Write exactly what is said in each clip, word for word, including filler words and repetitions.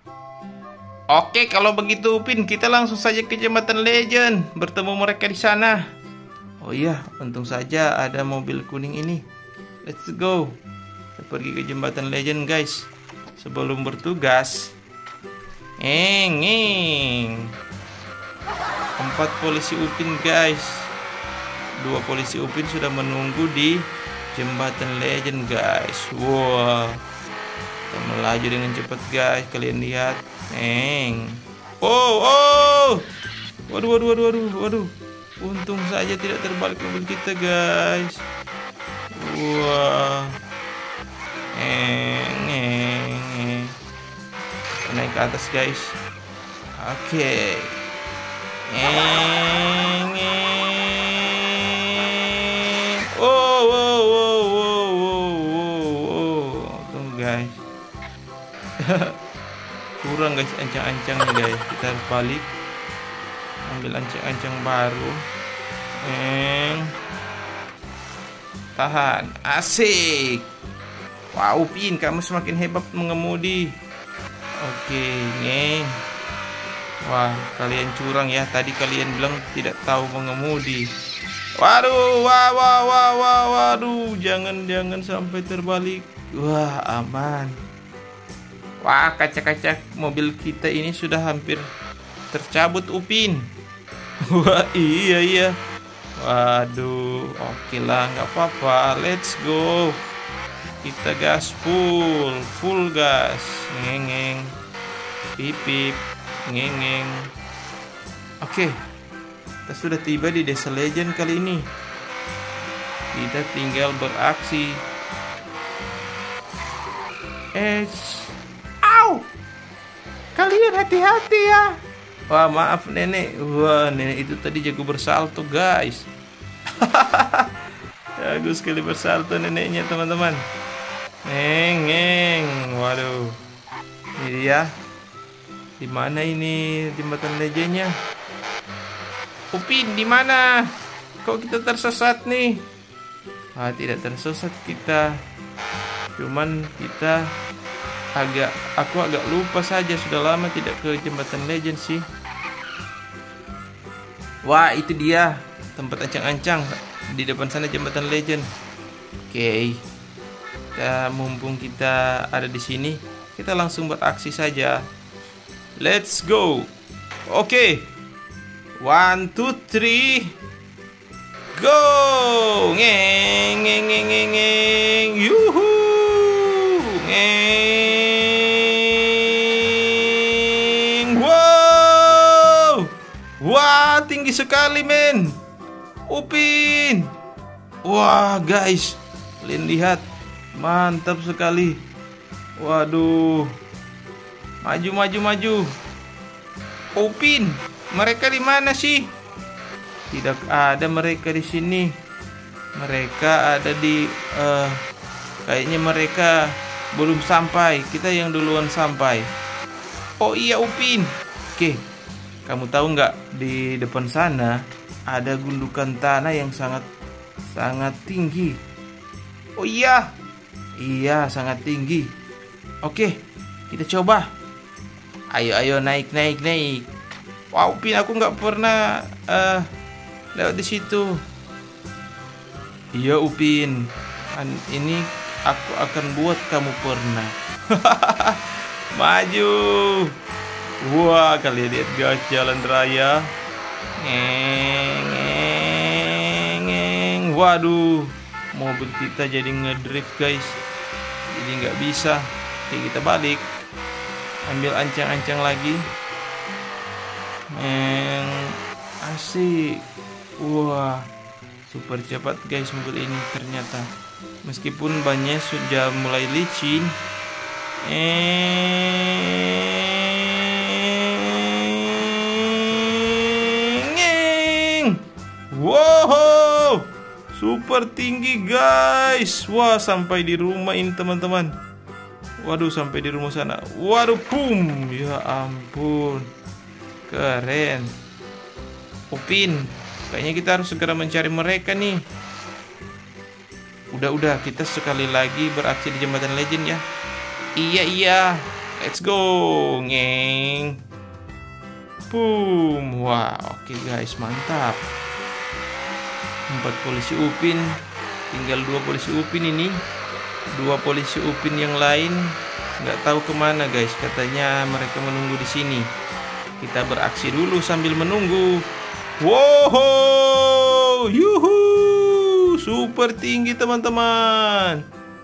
Oke, kalau begitu Upin, kita langsung saja ke Jembatan Legend, bertemu mereka di sana. Oh iya, untung saja ada mobil kuning ini. Let's go. Kita pergi ke Jembatan Legend, guys. Sebelum bertugas. Eng, eng. Empat polisi Upin, guys. Dua polisi Upin sudah menunggu di Jembatan Legend, guys. Wow. Kita melaju dengan cepat, guys. Kalian lihat. Eng. Oh, oh. Waduh, waduh, waduh, waduh, waduh. Untung saja tidak terbalik mobil kita, guys. Wah. Eng, eng, eng. Kita naik ke atas, guys. Oke. Eng, eng. Oh, oh, oh, oh, oh, oh. Tunggu, guys. Kurang, guys, ancang-ancangnya, guys. Kita harus balik, ambil ancang-ancang baru. Eng. Tahan. Asik. Wow, Upin, kamu semakin hebat mengemudi. Oke, ngeng. Wah, kalian curang ya. Tadi kalian bilang tidak tahu mengemudi. Waduh, wah, wah, wah, wah, waduh. Jangan, jangan sampai terbalik. Wah, aman. Wah, kaca-kaca mobil kita ini sudah hampir tercabut, Upin. Wah, iya, iya. Waduh, oke lah, nggak apa-apa. Let's go. Kita gas full, full gas. Ngeng-ngeng. Pip-pip. Ngeng-ngeng. Oke, kita sudah tiba di Desa Legend kali ini. Kita tinggal beraksi. Eh, au! Kalian hati-hati ya. Wah, maaf nenek. Wah, nenek itu tadi jago bersalto, guys. Jago sekali bersalto neneknya, teman-teman. Neng, neng. Waduh. Ini dia. Di mana ini Jembatan Legendnya? Upin, di mana? Kok kita tersesat nih? Ah, tidak tersesat kita. Cuman kita agak aku agak lupa saja, sudah lama tidak ke Jembatan Legend sih. Wah, itu dia tempat ancang-ancang di depan sana, Jembatan Legend. Oke. Kita mumpung kita ada di sini, kita langsung beraksi saja. Let's go. Oke. One, two, three. Go. Ngeng, ngeng, ngeng, ngeng, ngeng. Yuhu. Ngeng. Wow. Wah, tinggi sekali, men. Upin. Wah, guys. Kalian lihat. Mantap sekali. Waduh. Maju, maju, maju. Upin, mereka di mana sih? Tidak ada mereka di sini. Mereka ada di uh, kayaknya mereka belum sampai. Kita yang duluan sampai. Oh iya, Upin. Oke, kamu tahu nggak, di depan sana ada gundukan tanah yang sangat sangat tinggi. Oh iya, iya sangat tinggi. Oke, kita coba. Ayo, ayo, naik, naik, naik. Wow, Upin, aku nggak pernah uh, lewat di situ. Iya, Upin. Ini aku akan buat kamu pernah. Maju. Wah, kalian lihat, guys, jalan raya. Ngeng, ngeng, ngeng. Waduh, mobil kita jadi ngedrift, guys. Jadi nggak bisa. Oke, kita balik. Ambil ancang-ancang lagi. Ngeng. Asik. Wah, super cepat, guys, mobil ini ternyata. Meskipun bannya sudah mulai licin. Ngeng. Wow, super tinggi, guys. Wah, sampai di rumah ini, teman-teman. Waduh, sampai di rumah sana. Waduh, boom. Ya ampun, keren. Upin, kayaknya kita harus segera mencari mereka nih. Udah-udah, kita sekali lagi beraksi di Jembatan Legend ya. Iya, iya. Let's go. Ngeng. Boom. Wah, oke guys, mantap. Empat polisi Upin, tinggal dua polisi Upin ini. Dua polisi Upin yang lain nggak tahu kemana guys. Katanya mereka menunggu di sini. Kita beraksi dulu sambil menunggu. Wow, yuhu, super tinggi teman-teman.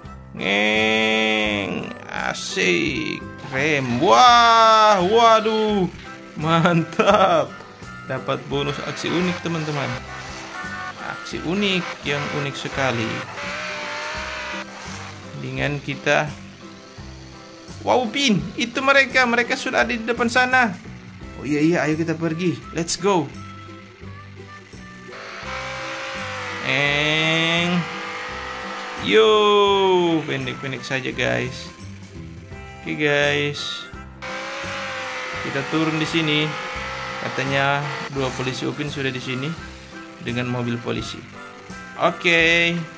Ngeng, asik, rem. Wah, waduh, mantap. Dapat bonus aksi unik teman-teman. Aksi unik yang unik sekali. Dengan kita, wow Pin, itu mereka, mereka sudah ada di depan sana. Oh iya iya, ayo kita pergi, let's go. Eng, yo, pendek-pendek saja guys. Oke guys, kita turun di sini. Katanya dua polisi Upin sudah di sini dengan mobil polisi. Oke.